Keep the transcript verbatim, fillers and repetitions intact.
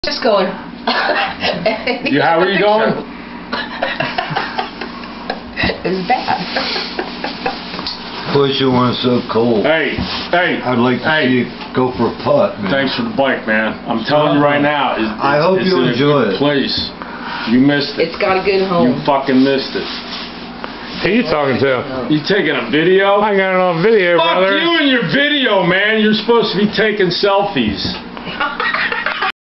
Just going. You, how are you going? It's bad. Push you when it's so cold. Hey, hey. I'd like to hey. see you go for a putt, man. Thanks for the bike, man. I'm telling you right now. It's, I hope it's you in enjoy a good it. Place. You missed it. It's got a good home. You fucking missed it. Who you talking to? You taking a video? I got it on video, Fuck brother. you and your video, man. You're supposed to be taking selfies.